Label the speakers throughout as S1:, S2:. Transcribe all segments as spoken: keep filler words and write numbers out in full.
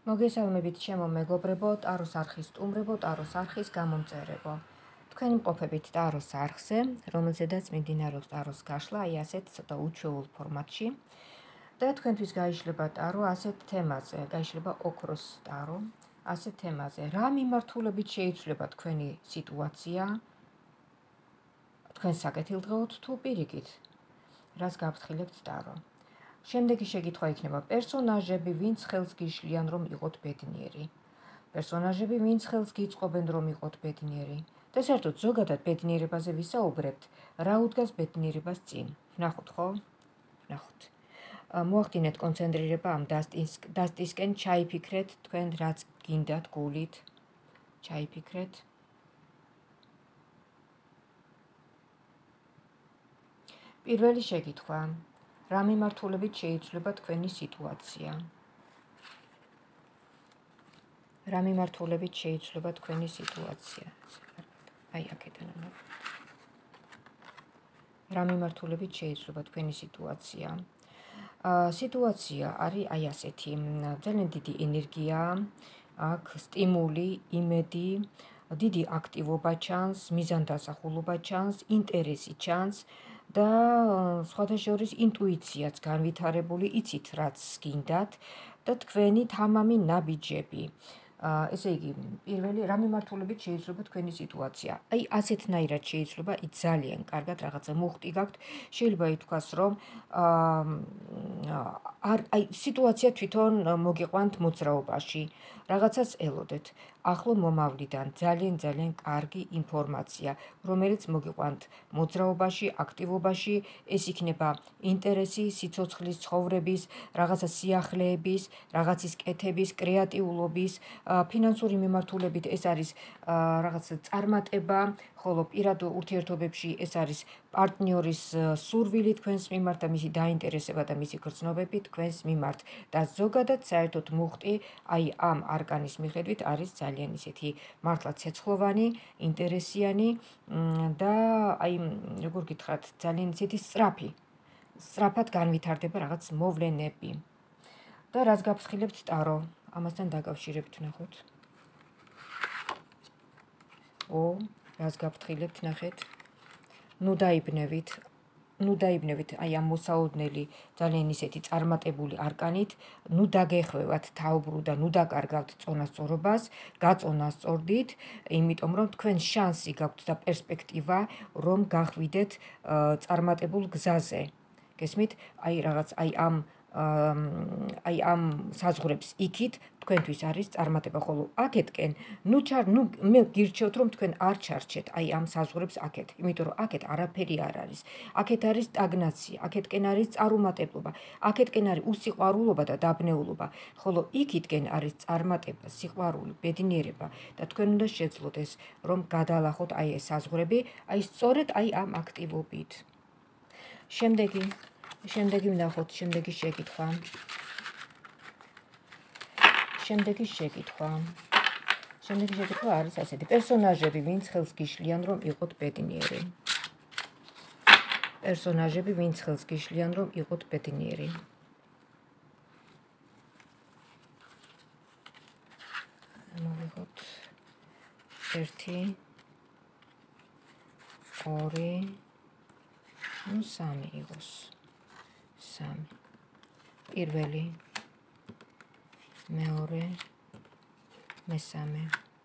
S1: მოგესალმებით ჩემო მეგობრებო, ტაროს არხის სტუმრებო, ტაროს არხის გამომწერებო. თქვენი მყოფებით ტაროს არხზე, რომელზედაც მიმდინარეობს ტაროს გაშლა, აი ასეთ ცოტა უჩვეულ ფორმატში. და თქვენთვის გაიშლება ტარო ასეთ თემაზე, გაიშლება ოქროს ტარო, ასეთ თემაზე. რა მიმართულებით შეიცვლება თქვენი სიტუაცია? თქვენ საკეთილდღეოდ თუ პირიქით? რას გაფრთხილებთ ტარო? შემდეგი შეკითხვა იქნება პერსონაჟები, ვინც ხელს გიშლიან, რომ იყოთ ბედნიერი. პერსონაჟები, ვინც ხელს გიწყობენ, რომ იყოთ ბედნიერი. და საერთოდ ზოგადად ბედნიერებაზე ვისაუბრებთ, რა უდგას ბედნიერებას წინ. ვნახოთ, ხო? ვნახოთ. მოახდინეთ კონცენტრირება ამ დასტის დასტისკენ, ჩაიფიქრეთ თქვენ რაც გინდათ გულით. ჩაიფიქრეთ. პირველი შეკითხვა. რა მიმართულებით შეიცვლება თქვენი სიტუაცია? რა მიმართულებით შეიცვლება თქვენი სიტუაცია? აი აქედან ამბობ. რა მიმართულებით შეიცვლება თქვენი სიტუაცია? აა სიტუაცია არის აი ასეთი, ძალიან დიდი ენერგია, აქ სტიმული, იმედი, დიდი აქტივობა ჩანს, მიზანდასახულობა ჩანს, ინტერესი ჩანს. და სხვათა შორის ინტუიციაც განვითარებული, იცით რაც გინდათ და თქვენი თამამი ნაბიჯები. ესე იგი, პირველი რა მიმართულებით შეიცვლება თქვენი სიტუაცია? აი ასეთნაირად შეიცვლება, ი ძალიან კარგად რაღაცა მუხტი გაქვთ, შეიძლება ითქვას, რომ აი სიტუაცია თვითონ მოგიყვანთ მოძრაობაში, რაღაცას ელოდეთ. ახლო მომავლიდან ძალიან ძალიან კარგი ინფორმაცია, რომელიც მოგიყვანთ მოძრაობაში, აქტივობაში, ეს იქნება ინტერესი, სიცოცხლის, ცხოვრების, რაღაცა სიახლეების, რაღაცის კეთების, კრეატიულობის, ფინანსური მიმართულებით ეს არის რაღაცა წარმატება, ხოლო პირად ურთიერთობებში ეს არის პარტნიორის სურვილი თქვენს მიმართ და მისი დაინტერესება და მისი გრძნობები თქვენს მიმართ და ზოგადად საერთოდ მუხტი აი ამ არკანის მიხედვით არის ძალიან ისეთი მართლა ცეცხლოვანი, ინტერესიანი და აი როგორ გითხრათ, ძალიან ისეთი სწრაფი. სწრაფად განვითარდება რაღაც მოვლენები. და რას გაფრთხილებთ ტარო? ამასთან დაკავშირებით ნახოთ. ო, რას გაფრთხილებთ ნახეთ? ნუ დაიბნევით. ნუ დაიბნევით აი ამ მოსაოდნელი ძალიან ისეთი წარმატებული არკანით, ნუ დაგეხვევათ თაუბრუ და ნუ დაკარგავთ წონასწორობას, გაწონასწორდით, იმიტომ რომ თქვენ შანსი გაქვთ და პერსპექტივა, რომ გახვიდეთ წარმატებულ გზაზე. გესმით? აი რაღაც აი ამ აი ამ საზღვრებს იქით თქვენთვის არის წარმატება, ხოლო აქეთკენ ნუ ჩარ ნუ მე გირჩევთ რომ თქვენ არ ჩარჩეთ აი ამ საზღვრებს აქეთ, იმიტომ რომ აქეთ არაფერი არ არის. აქეთ არის სტაგნაცია, აქეთკენ არის წარუმატებლობა, აქეთკენ არის უსიყვარულობა და დაბნეულობა, ხოლო იქითკენ არის წარმატება, სიყვარული, ბედნიერება და თქვენ უნდა შეძლოთ ეს რომ გადალახოთ აი ეს საზღვრები, აი სწორედ აი ამ აქტივობით. შემდეგი შემდეგი ვნახოთ, შემდეგი შეკითხვა. შემდეგი შეკითხვა. შემდეგი შეკითხვა არის ასეთი. პერსონაჟები, ვინც ხელს გიშლიან, რომ იყოთ ბედნიერი. პერსონაჟები, ვინც ხელს გიშლიან, რომ იყოთ ბედნიერი. მოვიღოთ ერთი, ორი, ნუ სამი იყოს. სამი. პირველი, მეორე, მესამე.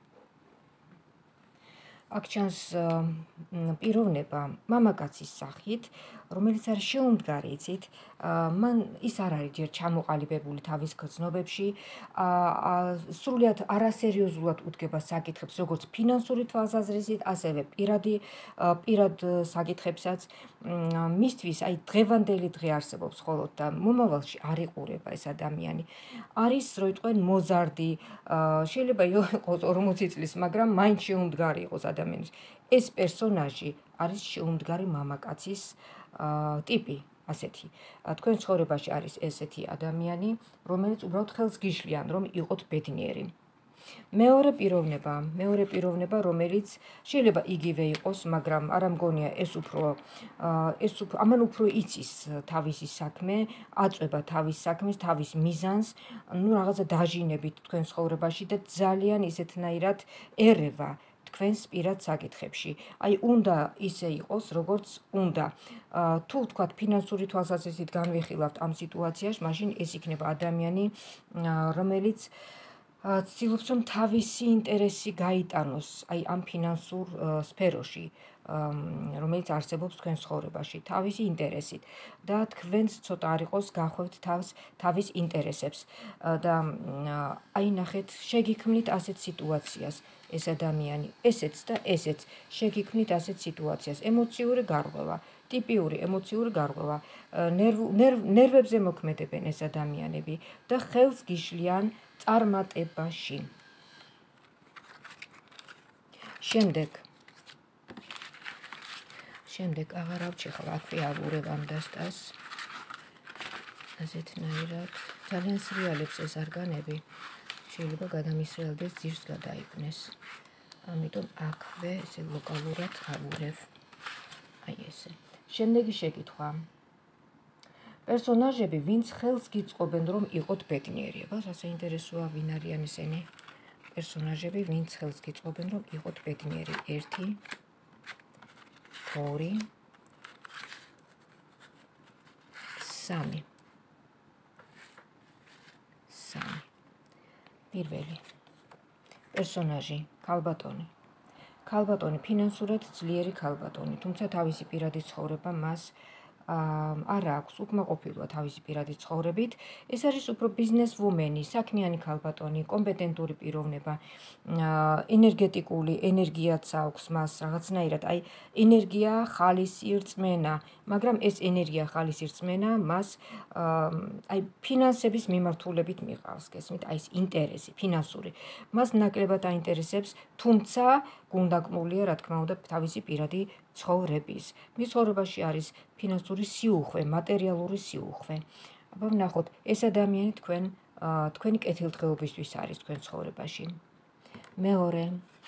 S1: აქ ჩანს პიროვნება მამაკაცის სახით, რომელიც არის შეუმდგარი, იცით, მან ის არ არის ჯერ ჩამოყალიბებული თავის გრძნობებში, სრულიად არასერიოზულად უდგება საკითხებს, როგორც ფინანსური თვალსაზრისით, ასევე პირადი პირად საკითხებსაც. მისთვის აი დღევანდელი დღე არსებობს მხოლოდ და მომავალში არ იყურება ეს ადამიანი. არის რო იტყვენ მოზარდი, შეიძლება იყოს ორმოცი წლის, მაგრამ მაინც შეუმდგარი იყოს ადამიანის. ეს პერსონაჟი არის შეუმდგარი მამაკაცის ტიპი, ასეთი. თქვენ ცხოვრებაში არის ესეთი ადამიანი, რომელიც უბრალოდ ხელს გიშლიან, რომ იყოთ ბედნიერი. მეორე პიროვნება, მეორე პიროვნება, რომელიც შეიძლება იგივე იყოს, მაგრამ არ მგონია ეს უფრო ეს უფრო ამან უფრო იცის თავისი საქმე, აწვება თავის საქმეს, თავის მიზანს, ну რაღაცა დაჟინებით თქვენ ცხოვრებაში და ძალიან ისეთნაირად ერევა თქვენს პირად საკითხებში. აი უნდა ისე იყოს, როგორც უნდა. თუ თქვათ ფინანსური თვალსაზრისით განვიხილავთ ამ სიტუაციაში, მაშინ ეს იქნება ადამიანი, რომელიც ცდილობს რომ თავისი ინტერესი გაიტანოს აი ამ ფინანსურ სფეროში, რომელიც არსებობს თქვენ ცხოვრებაში, თავისი ინტერესით და თქვენც ცოტა არ იყოს გახვევთ თავს თავის ინტერესებს და აი ნახეთ, შეგიქმნით ასეთ სიტუაციას ეს ადამიანი, ესეც და ესეც შეგიქმნით ასეთ სიტუაციას, ემოციური გარღვევა, ტიპიური ემოციური გარღვევა, ნერვებზე მოქმედებენ ეს ადამიანები და ხელს გიშლიან წარმატებაში. შემდეგ შემდეგ აღარ ავჭიხავ, აქვე ავურებ ამ დასტას. ასეთნაირად ძალიან სრიალებს ეს არგანები. შეიძლება გადამისრიალდეს, ძირს გადაიფნეს. ამიტომ აქვე ესე ლოკალურად ავურებ. აი ესე. შემდეგი შეკითხვა. პერსონაჟები, ვინც ხელს გიწყობენ, რომ იყოთ ბედნიერი. აბა, რა საინტერესოა, ვინ არიან ესენი? პერსონაჟები, ვინც ხელს გიწყობენ, რომ იყოთ ბედნიერი. ერთი, ორი, სამი. სამი. პირველი. პერსონაჟი, ქალბატონი. ქალბატონი, ფინანსურად ძლიერი ქალბატონი, თუმცა თავისი პირადი ცხოვრება მას არ აქვს უკმაყოფილება თავისი პირადი ცხოვრებით. ეს არის უფრო ბიზნესვუმენი, საქმიანი ქალბატონი, კომპეტენტური პიროვნება, ენერგეტიკული ენერგიაც აქვს მას რაღაცნაირად, აი ენერგია, ხალისი, რწმენა, მაგრამ ეს ენერგია, ხალისი, რწმენა მას აი ფინანსების მიმართულებით მიყავს, გესმით, აი ეს ინტერესი, ფინანსური. მას ნაკლებად აინტერესებს, თუმცა გულდაკმულია, რა თქმა უნდა, თავისი პირადი ცხოვრების. მის ცხოვრებაში არის ფინანსური სიუხვე, მატერიალური სიუხვე. აბა ვნახოთ, ეს ადამიანი თქვენ თქვენი კეთილდღეობისთვის არის თქვენ ცხოვრებაში. მეორე.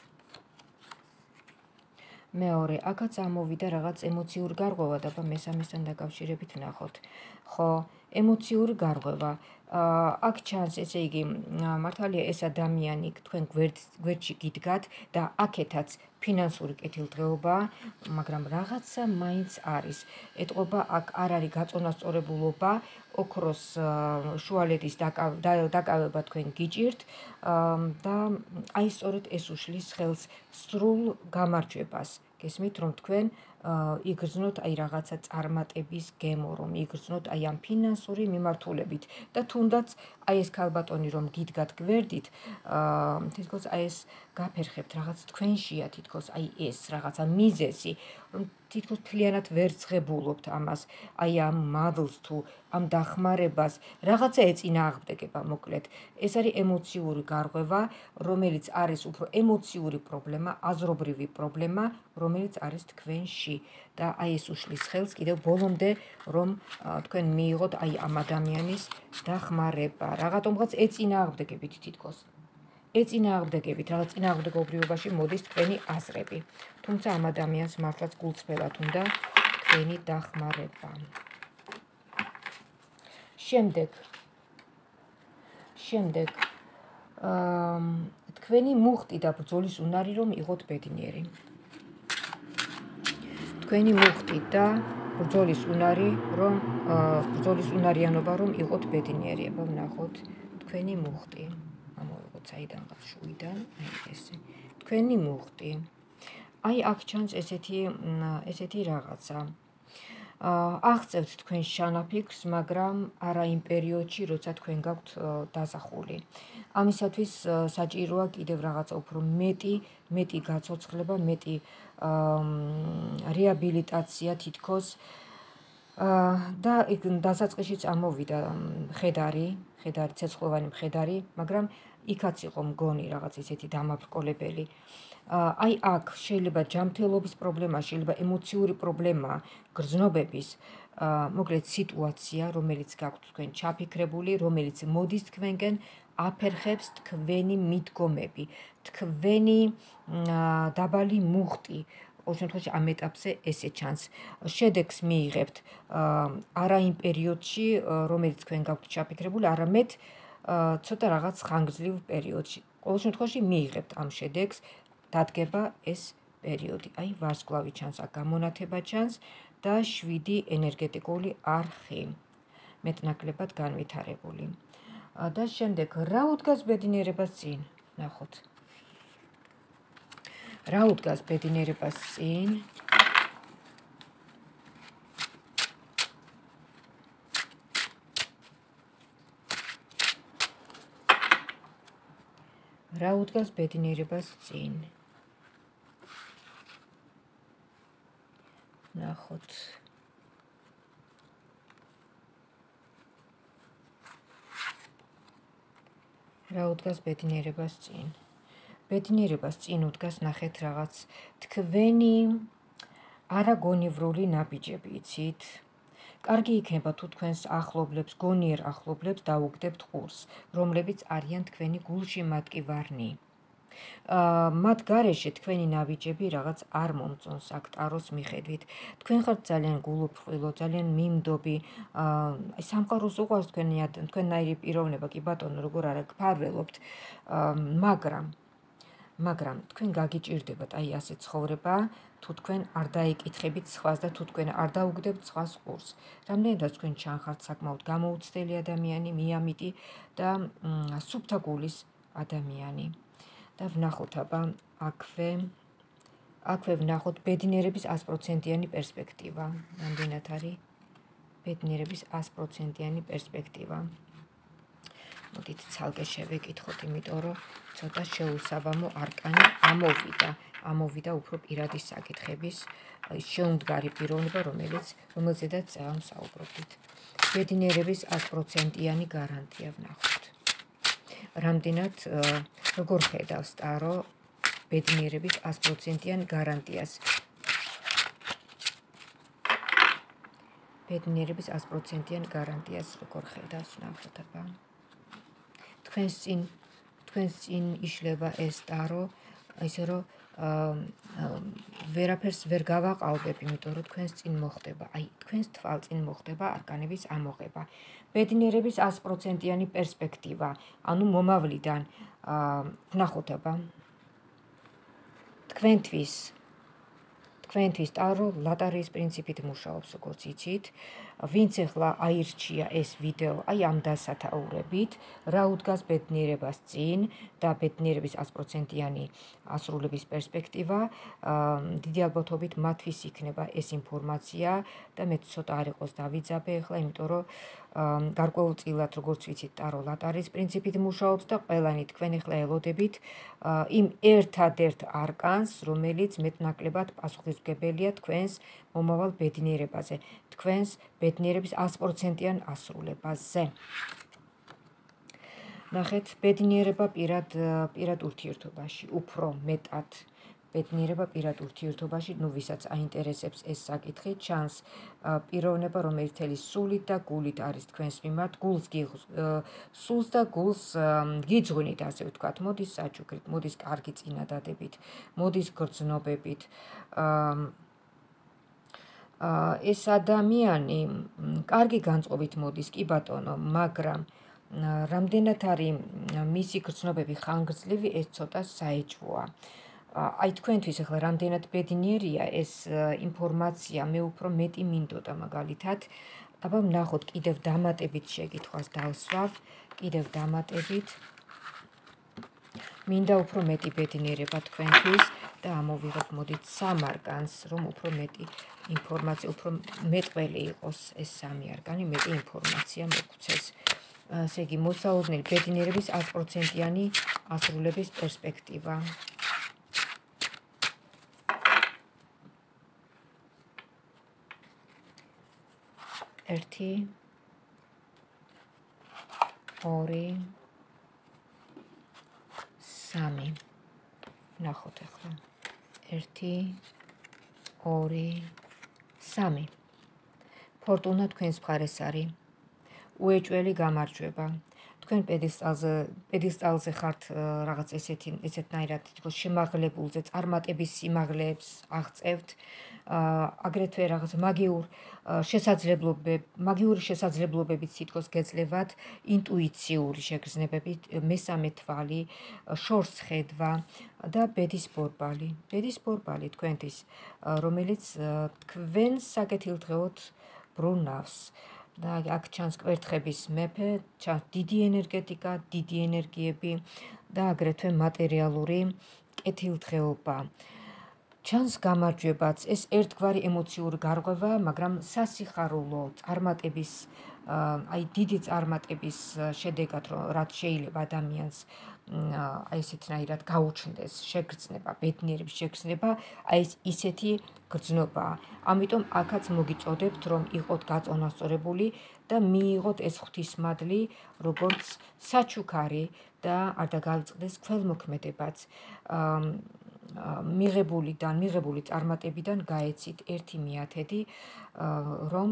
S1: მეორე, აქაც ამოვიდა რაღაც ემოციური გარღვევა და აბა მესამესთან დაკავშირებით ვნახოთ. ხო, ემოციური გარღვევა. აქ ჩანს, ესე იგი, მართალია ეს ადამიანი თქვენ გვერდში გიდგათ და აქეთაც ფინანსური კეთილდღეობაა, მაგრამ რაღაცა მაინც არის. ეტყობა აქ არ არის გაწონასწორებულობა, ოქროს შუალედის დაკავება თქვენ გიჭირთ და აი სწორედ ეს უშლის ხელს სრულ გამარჯვებას. გესმით, რომ თქვენ იგრძნოთ აი რაღაცა წარმატების გემო, რომ იგრძნოთ აი ამ ფინანსური მიმართულებით და თუნდაც აი ეს ქალბატონი რომ გიდგათ გვერდით, თითქოს აი ეს გაფერხებთ რაღაც თქვენშია თითქოს აი ეს რაღაცა მიზეზი, რომ თითქოს მთლიანად ვერ ძღებულობთ ამას, აი ამ მადლს თუ ამ დახმარებას, რაღაცა ეწინააღმდეგება, მოკლედ. ეს არის ემოციური გარღვევა, რომელიც არის უფრო ემოციური პრობლემა, აზრობრივი პრობლემა, რომელიც არის თქვენში და აი ეს უშლის ხელს კიდევ ბოლომდე, რომ თქვენ მიიღოთ აი ამ ადამიანის დახმარება. რაღაცომღაც ეწინააღმდეგებით თითქოს. ეწინააღმდეგებით, რაღაც წინააღმდეგობრივობაში მოდის თქვენი აზრები. თუმცა ამ ადამიანს მართლაც გულწრფელად უნდა თქვენი დახმარება. შემდეგ. შემდეგ. თქვენი მუხტი და ბრძოლის უნარი რომ იყოთ ბედნიერი. თქვენი მუხტი და ბრძოლის უნარი რომ ბრძოლის უნარიანობა რომ იყოთ ბედნიერი. აბა ვნახოთ თქვენი მუხტი. ამოვიღოთ საიდანღაც შუიდან, აი ესე. თქვენი მუხტი. აი აქ ჩანს ესეთი ესეთი რაღაცა. აღწევთ თქვენ შანაფიქრს, მაგრამ არა იმ პერიოდში, როცა თქვენ გაქვთ დასახული. ამისათვის საჭიროა კიდევ რაღაცა უფრო მეტი, მეტი გაცოცხლება, მეტი რეაბილიტაცია თითქოს და დასაწყისშიც ამოვიდა მხედარი, მხედარი, ცეცხლოვანი მხედარი, მაგრამ იქაც იყო მგონი რაღაც ისეთი დამაბრკოლებელი. აი აქ შეიძლება ჯანმრთელობის პრობლემა, შეიძლება ემოციური პრობლემა, გრძნობების, მოკლედ სიტუაცია, რომელიც გაქვთ თქვენ ჩაფიქრებული, რომელიც მოდის თქვენკენ, აფერხებს თქვენი მიდგომები, თქვენი დაბალი მუხტი. ყოველ შემთხვევაში ამ ეტაპზე ესე ჩანს. შედეგს მიიღებთ არა იმ პერიოდში, რომელიც თქვენ გაქვთ ჩაფიქრებული, არამედ ცოტა რაღაც ხანგრძლივ პერიოდში. ყოველ შემთხვევაში მიიღებთ ამ შედეგს, დადგება ეს პერიოდი. აი, ვარსკვლავი ჩანს, აქ გამონათება ჩანს და შვიდი ენერგეტიკული არხი. მეტნაკლებად განვითარებული. და შემდეგ რა უდგას ბედნიერებას წინ? ნახოთ. რა უდგას ბედნიერებას წინ? რა უდგას ბედნიერებას წინ? ნახოთ. რა უდგას ბედნიერებას წინ? ბედნიერებას წინ უდგას ნახეთ რაღაც თქვენი არაგონივრული ნაბიჯები, იცით? კარგი იქნება თუ თქვენს ახლობლებს, გონიერ ახლობლებს დაუგდებთ ყურს, რომლებიც არიან თქვენი გულში მატკივარნი. მათ გარეშე თქვენი ნაბიჯები რაღაც არ მომწონს აქ ტაროს მიხედვით. თქვენ ხართ ძალიან გულუფრთხილო, ძალიან მიმდობი, სამყაროს უყვარს თქვენნაირი პიროვნება, კი ბატონო, როგორ არა გფარველობთ, მაგრამ მაგრამ თქვენ გაგიჭირდებათ აი ასე ცხოვრება, თუ თქვენ არ დაიკითხებით სხვას და თუ თქვენ არ დაუგდებთ სხვას ყურს. რამდენადაც თქვენ ჩანხართ საკმაოდ გამოუცდელი ადამიანი, მიამიტი და სუფთა გულის ადამიანი. და ვნახოთ აბა აქვე აქვე ვნახოთ ბედნიერების ას პროცენტიანი პერსპექტივა. რამდენად არის ბედნიერების ას პროცენტიანი პერსპექტივა. მოდით ცალკე შევეკითხოთ, იმიტომ რომ ცოტა შეუსაბამო არკანი ამოვიდა. ამოვიდა უფრო პირადი საკითხების შეუმდგარი პიროვნება, რომელიც რომელზედაც ვსაუბრობთ. ბედნიერების ას პროცენტიანი გარანტია ვნახოთ. რამდენად როგორ ხედავს ტარო ბედნიერების ას პროცენტიან გარანტიას? ბედნიერების ას პროცენტიან გარანტიას როგორ ხედავს? ნახოთ აბა. თქვენს წინ თქვენს წინ იშლება ეს ტარო, ისე რომ ვერაფერს ვერ გავაყალბებ, იმიტომ რომ თქვენს წინ მოხდება, აი თქვენს თვალწინ მოხდება არკანების ამოღება. ბედნიერების ას პროცენტიანი პერსპექტივა, ანუ მომავლიდან ვნახოთ აბა. თქვენთვის თქვენთვის ტარო ლატარიის პრინციპით მუშაობს, როგორც იცით. ვინც ახლა აირჩია ეს ვიდეო, აი ამ დასათაურებით, რა უდგას ბედნიერებას წინ და ბედნიერების ას პროცენტიანი ასრულების პერსპექტივა, დიდი ალბათობით მათთვის იქნება ეს ინფორმაცია და მე ცოტა არ იყოს დავიძაბე ახლა, იმიტომ რომ გარკვეულწილად, როგორც ვიცით, ტარო ლატარიის პრინციპით მუშაობს და ყველანი თქვენ ახლა ელოდებით იმ ერთადერთ არკანს, რომელიც მეტნაკლებად პასუხისმგებელია თქვენს მომავალ ბედნიერებაზე, თქვენს ბედნიერების ას პროცენტიან ასრულებაზე. ნახეთ, ბედნიერება პირად პირად ურთიერთობაში, უფრო მეტად ბედნიერება პირად ურთიერთობაში, ნუ ვისაც აინტერესებს ეს საკითხი, ჩანს პიროვნება, რომელიც მთელი სულით და გულით არის თქვენს მიმართ, გულს სულს და გულს გიძღვნით, ასე ვთქვათ, მოდის საჩუქრით, მოდის კარგი წინადადებით, მოდის გრძნობებით. ეს ადამიანი კარგი განწყობით მოდის, კი ბატონო, მაგრამ რამდენად არის მისი გრძნობები ხანგრძლივი, ეს ცოტა საეჭვოა. აი თქვენთვის ახლა რამდენად ბედნიერია ეს ინფორმაცია, მე უფრო მეტი მინდოდა მაგალითად. აბა ვნახოთ, კიდევ დამატებით შეკითხვას დავსვავ, კიდევ დამატებით. მინდა უფრო მეტი ბედნიერება თქვენთვის და ამოვიღებ მოდით სამ არკანს, რომ უფრო მეტი ინფორმაცია, უფრო მეტყველი იყოს ეს სამი არკანი, მეტი ინფორმაცია მოგცეს. ესე იგი, მოსაოდნელი ბედნიერების ას პროცენტიანი ასრულების პერსპექტივა. ერთი, ორი, სამი. ნახოთ ახლა. ერთი, ორი, სამი. ფორტუნა თქვენს მხარეს არის. უეჭველი გამარჯვება. თქვენ პედესტალზე პედესტალზე ხართ რაღაც ესეთი ესეთნაირად თითქოს შემაღლებულზე წარმატების სიმაღლეებს აღწევთ, აგრეთვე რაღაც მაგიურ შესაძლებლობებ მაგიური შესაძლებლობებით თითქოს გეძლევათ ინტუიციური შეგრძნებებით, მესამე თვალი, შორს ხედვა და ბედის ბორბალი. ბედის ბორბალი თქვენთვის, რომელიც თქვენს საკეთილდღეოდ ბრუნავს. და აქ ჩანს კვერთხების მეფე, ჩანს დიდი ენერგეტიკა, დიდი ენერგიები და აგრეთვე მატერიალური კეთილდღეობა. ჩანს გამარჯვებაც, ეს ერთგვარი ემოციური გარღვევა, მაგრამ სასიხარულო წარმატების, აი დიდი წარმატების შედეგად, რაც შეიძლება ადამიანს აი ესეთნაირად გაუჩნდეს შეგრძნება, ბედნიერების შეგრძნება, აი ეს ისეთი გრძნობაა. ამიტომ აქაც მოგიწოდებთ, რომ იყოთ გაწონასწორებული და მიიღოთ ეს ღვთისმადლი, როგორც საჩუქარი და არ დაგავიწყდეს ქველმოქმედებაც. მიღებულიდან, მიღებული წარმატებიდან გაეცით ერთი მიათედი, რომ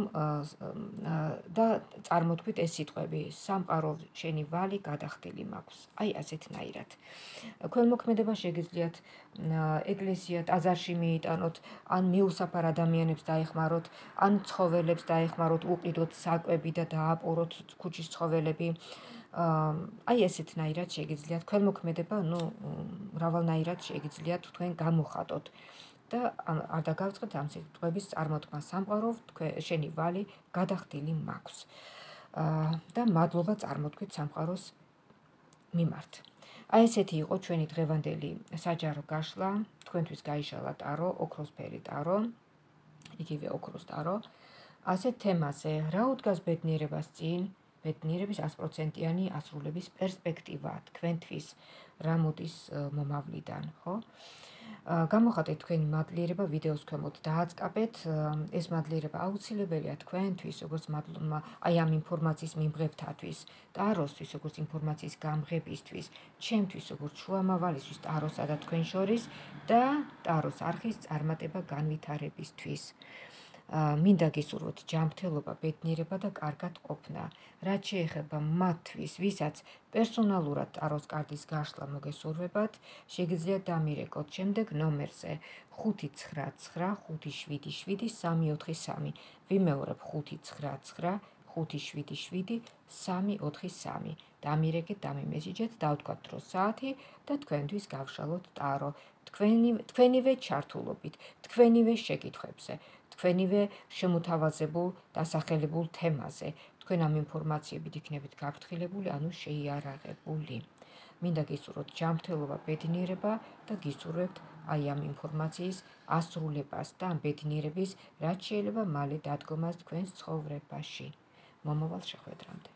S1: და წარმოთქვით ეს სიტყვები, სამყარო შენი ვალი გადახდილი მაქვს. აი ასეთნაირად. ქველმოქმედება შეგიძლიათ ეკლესია ტაძარში მიიტანოთ, ან მიუსაფარ ადამიანებს დაეხმაროთ, ან ცხოველებს დაეხმაროთ, უყიდოთ საკვები და დააპოროთ ქუჩის ცხოველები. აი ესეთნაირად შეგიძლიათ ქველმოქმედება, ნუ მრავალნაირად შეგიძლიათ თქვენ გამოხატოთ და არ დაგავიწყეთ ამ სიტყვების წარმოთქმა, სამყარო შენი ვალი გადახდილი მაქვს. და მადლობა წარმოთქვით სამყაროს მიმართ. აი ესეთი იყო ჩვენი დღევანდელი საჯარო გაშლა, თქვენთვის გაიშალა ტარო, ოქროსფერი ტარო, იგივე ოქროს ტარო. ასეთ თემაზე, რა უდგას ბედნიერებას წინ, ბედნიერების ასპროცენტიანი ასრულების პერსპექტივა თქვენთვის, რა მოდის მომავლიდან, ხო? გამოხატეთ თქვენი მადლიერება ვიდეოს ქვემოთ დააწყაბეთ, ეს მადლიერება აუცილებელია თქვენთვის, როგორც აი ამ ინფორმაციის მიმღებთათვის, ტაროსთვის, როგორც ინფორმაციის გამღებისთვის, ჩემთვის, როგორც შუამავალისთვის ტაროსა და თქვენ შორის და ტაროს არხის წარმატება განვითარებისთვის. მინდა გისურვოთ ჯანმრთელობა, ბედნიერება და კარგად ყოფნა. რაც შეეხება მათთვის, ვისაც პერსონალურად ტაროს კარტის გაშლა მოგესურვებათ, შეგიძლიათ დამირეკოთ შემდეგ ნომერზე ხუთი ცხრა ცხრა ხუთი შვიდი შვიდი სამი ოთხი სამი. ვიმეორებ ხუთი ცხრა ცხრა ხუთი შვიდი შვიდი სამი ოთხი სამი. დამირეკეთ, დამიმესიჯეთ, დავთქვათ დრო საათი და თქვენთვის გავშალოთ ტარო. თქვენივე ჩართულობით, თქვენივე შეკითხვებზე, თქვენივე შემოთავაზებულ დასახელებულ თემაზე. თქვენ ამ ინფორმაციებით იქნებით გაფრთხილებული, ანუ შეიარაღებული. მინდა გისურვოთ ჯანმრთელობა, ბედნიერება და გისურვებთ აი ამ ინფორმაციის ასრულებას და ამ ბედნიერების, რაც შეიძლება მალე დადგომას თქვენს ცხოვრებაში. მომავალ შეხვედრამდე.